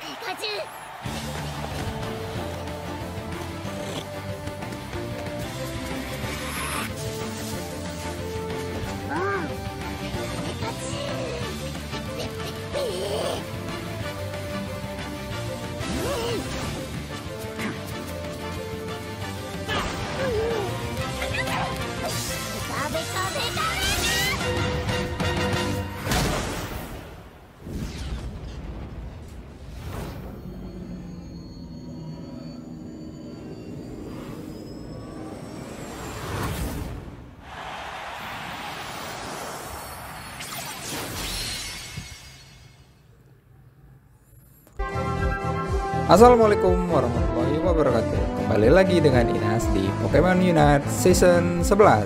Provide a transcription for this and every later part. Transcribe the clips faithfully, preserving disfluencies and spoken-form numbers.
Assalamualaikum warahmatullahi wabarakatuh. Kembali lagi dengan Inas di Pokemon Unite Season sebelas.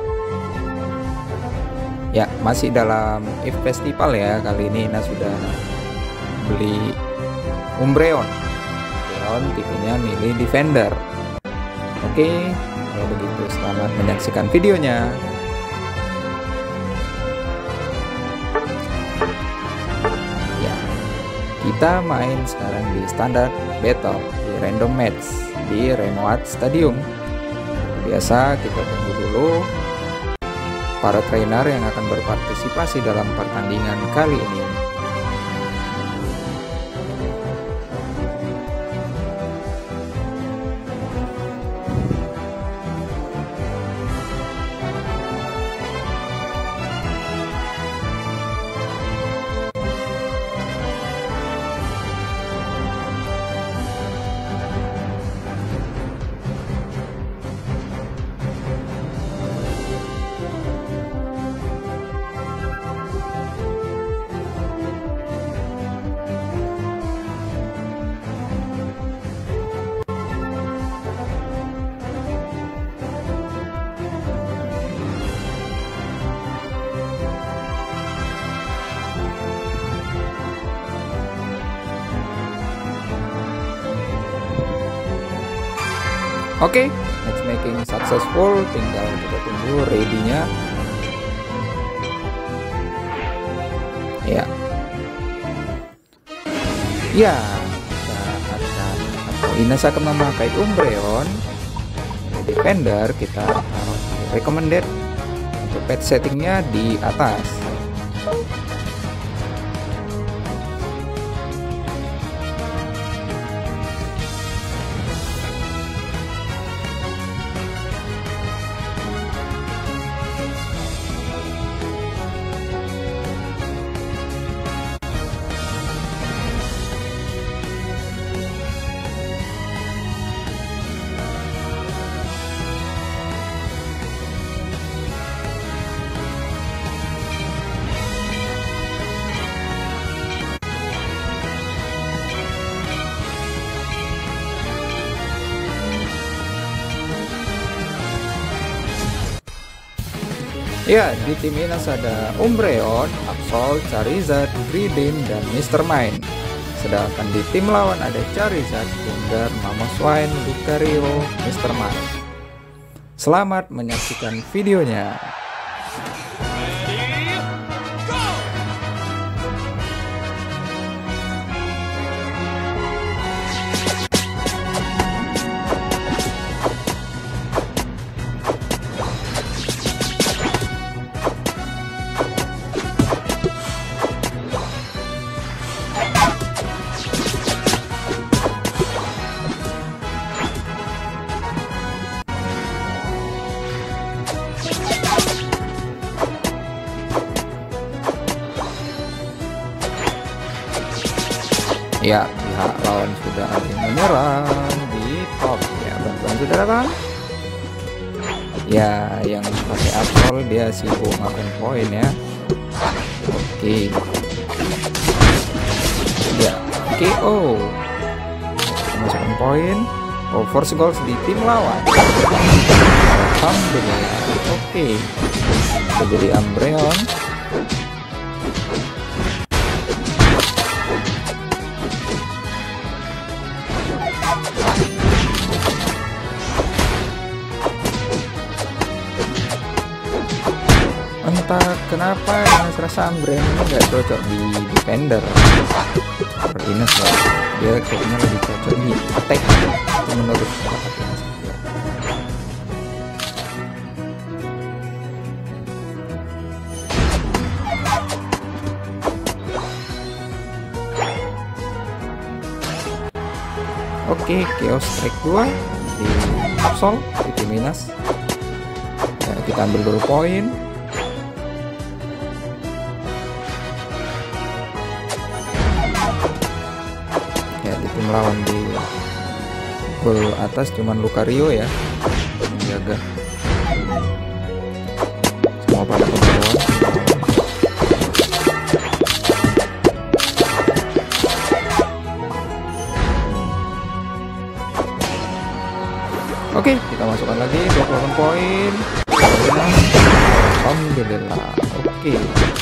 Ya, masih dalam E V E Festival ya. Kali ini Inas sudah beli Umbreon. Umbreon tipenya milih Defender. Oke, kalau begitu selamat menyaksikan videonya. Kita main sekarang di standar battle di random match di Renoat Stadium. Biasa kita tunggu dulu para trainer yang akan berpartisipasi dalam pertandingan kali ini. Oke, okay, matchmaking successful, tinggal kita tunggu ready-nya. Ya. Ya, kita akan atau Inas akan memakai Umbreon Defender. Kita taruh di recommended untuk pet settingnya di atas. Ya, di tim Inas ada Umbreon, Absol, Charizard, Greedent, dan Mister Mime. Sedangkan di tim lawan ada Charizard, Gengar, Mamoswine, Lucario, Mister Mime. Selamat menyaksikan videonya. Ya, pihak lawan sudah ada yang menyerang di top ya, bantuan sudah datang. Ya, yang pakai Absol dia sibuk makan poin ya. Oke. Ya, K O. Masukkan poin. Oh, force goals di tim lawan. Alhamdulillah. Oke. Kita jadi Umbreon. Entah kenapa Inas rasa Umbreon ini nggak cocok di Defender. Ines lah, dia kayaknya lebih cocok di attack itu menurut pendapat Ines. Oke, Chaos Strike dua di Absol di tim Ines. Ya, kita ambil dulu poin. Ya, di tim lawan di gol atas cuman Lucario ya menjaga semua pada ke bawah. Oke, kita masukkan lagi dua puluh delapan poin. Alhamdulillah. Oke.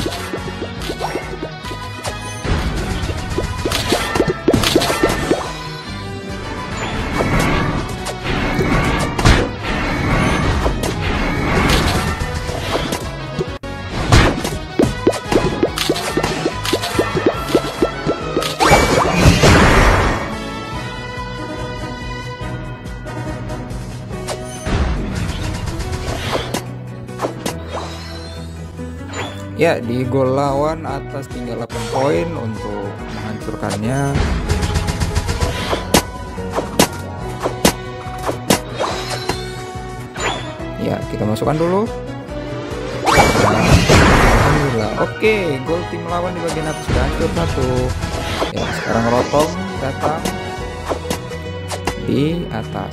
Ya, di gol lawan atas tinggal delapan poin untuk menghancurkannya. Ya, kita masukkan dulu. Alhamdulillah. Oke, gol tim lawan di bagian atas sudah hancur satu. Ya, sekarang Rotong datang di atas.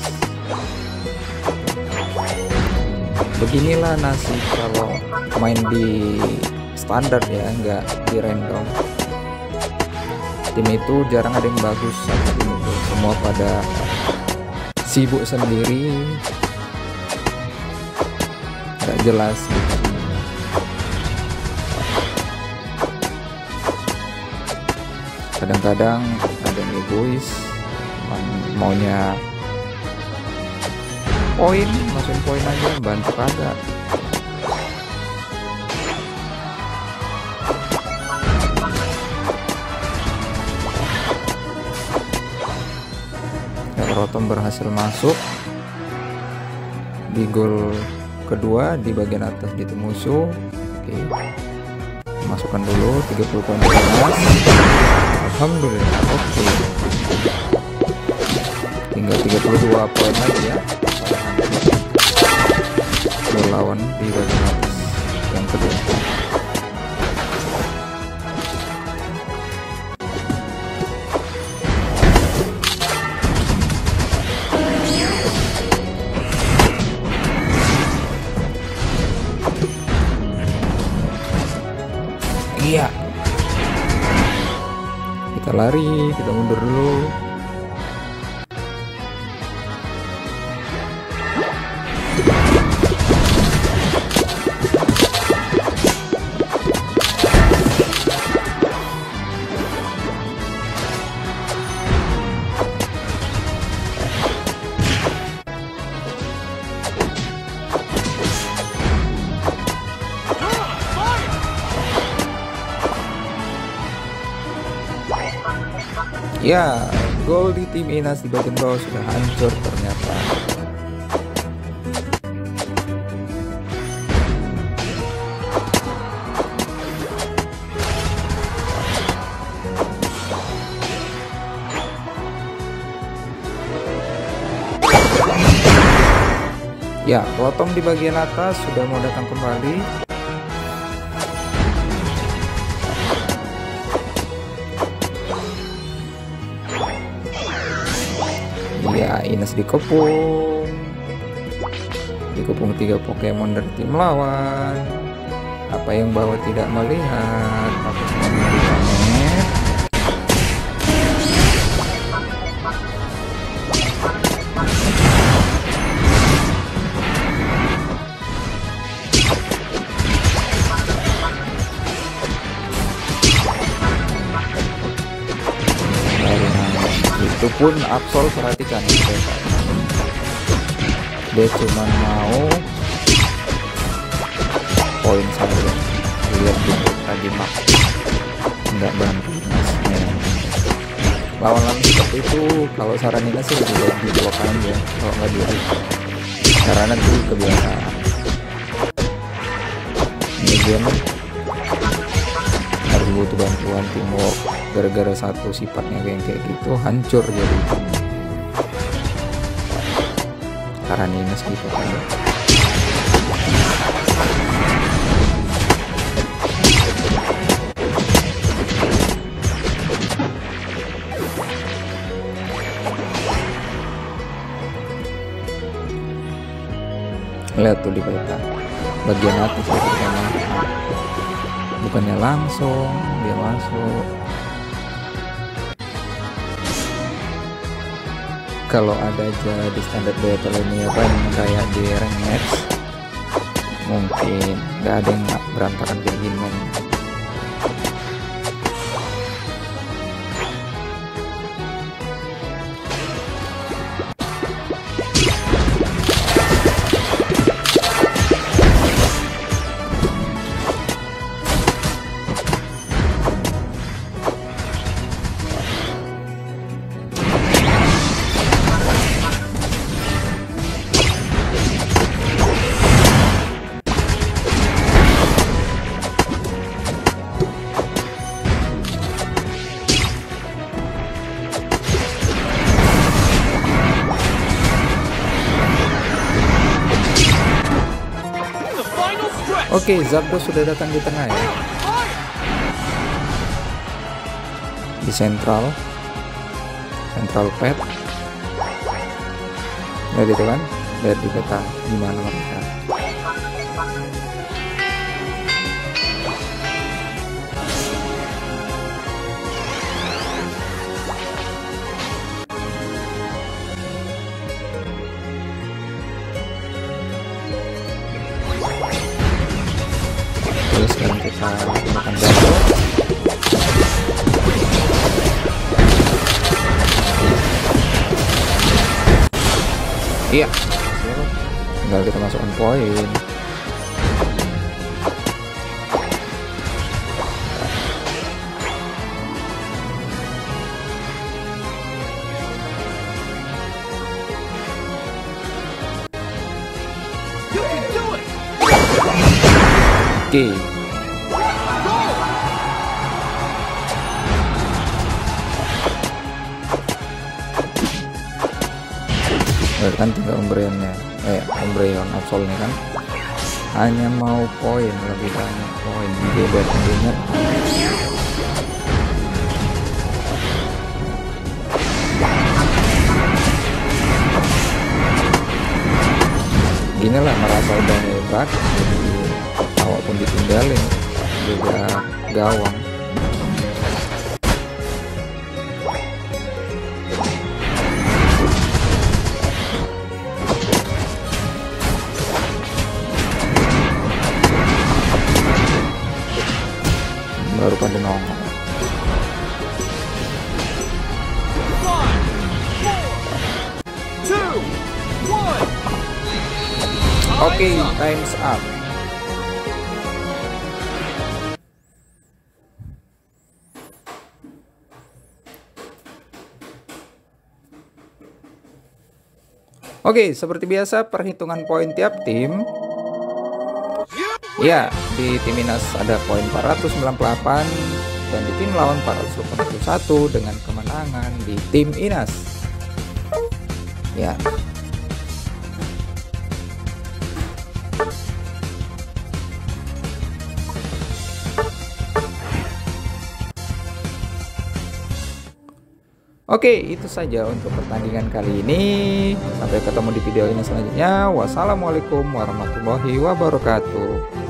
Beginilah nasib kalau main di standar ya, nggak di random. Tim itu jarang ada yang bagus sama tim itu, semua pada sibuk sendiri, nggak jelas gitu. Kadang-kadang ada yang egois, maunya poin, masukin poin aja, bantu kagak. Rotom berhasil masuk di gol kedua di bagian atas di tim musuh. Oke, masukkan dulu tiga puluh poin bonus. Alhamdulillah. Oke, tinggal tiga puluh dua poin lagi ya. Gol lawan di bagian atas yang kedua. Iya, kita lari, kita mundur dulu. Ya, gol di tim Ines di bagian bawah sudah hancur ternyata. Ya, Rotom di bagian atas sudah mau datang kembali. Ya, Ines dikepung dikepung tiga Pokemon dari tim lawan. Apa yang bawa tidak melihat, apa semua planet. Itu pun Absol perhatikan ya, dia cuma mau poin saja, lihat dulu tadi mak nggak bantu masnya. lawan-lawan seperti itu kalau saran Ines sih lebih baik di blok aja kalau nggak di read, karena nanti kebiasaan. Ini game harus butuh bantuan teamwork, gara-gara satu sifatnya kayak kayak gitu hancur jadi karena Ines gitu kan. Lihat tuh di peta bagian atas itu pertama, bukannya langsung dia masuk. Kalau ada aja di standar battle ini apa yang kayak di rank match, mungkin nggak ada yang berantakan kayak gini. Oke, Zapdos sudah datang di tengah ya. Di sentral, sentral pet. Lihat itu kan, lihat di peta gimana mereka. Terus sekarang kita gunakan Zapdos. Iya, tinggal kita masukkan poin. Oke. Kan tinggal Umbreonnya, eh Umbreon Absolnya kan hanya mau poin, lebih banyak poin beda tentunya. Gini lah merasa udah hebat, jadi walaupun ditinggalin juga gawang. Baru pada nongol. Oke, okay, time's up. Oke, okay, seperti biasa perhitungan poin tiap tim. Ya, di tim Ines ada poin empat ratus sembilan puluh delapan dan di tim lawan empat ratus delapan puluh satu dengan kemenangan di tim Ines. Ya. Oke, itu saja untuk pertandingan kali ini. Sampai ketemu di video ini selanjutnya. Wassalamualaikum warahmatullahi wabarakatuh.